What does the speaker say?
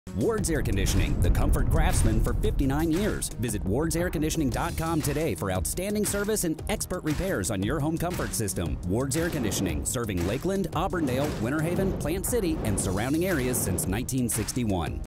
Ward's Air Conditioning, the comfort craftsman for 59 years. Visit wardsairconditioning.com today for outstanding service and expert repairs on your home comfort system. Ward's Air Conditioning, serving Lakeland, Auburndale, Winter Haven, Plant City, and surrounding areas since 1961.